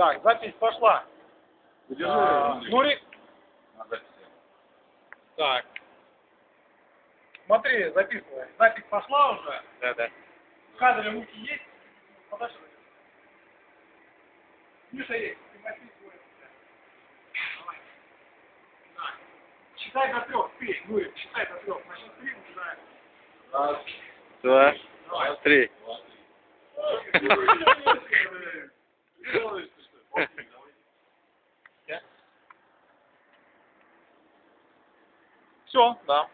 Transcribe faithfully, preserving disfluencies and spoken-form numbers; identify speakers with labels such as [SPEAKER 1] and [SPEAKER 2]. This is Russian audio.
[SPEAKER 1] Так, запись пошла. А, Нурик. Так. Смотри, записывай. Запись пошла уже.
[SPEAKER 2] Да, да.
[SPEAKER 1] В кадре руки есть? Подожди. Миша есть. Давай. Так. Считай до трех. Ты, Нурик, считай до трех. Значит, три начинаем.
[SPEAKER 2] Раз, два,
[SPEAKER 1] Давай.
[SPEAKER 2] три.
[SPEAKER 1] Все, да.